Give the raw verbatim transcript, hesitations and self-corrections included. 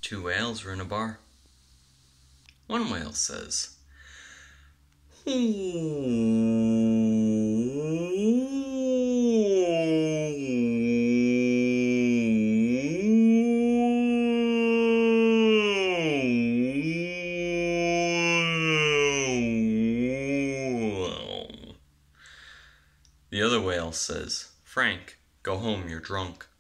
Two whales were in a bar. One whale says, the other whale says, Frank, go home, you're drunk.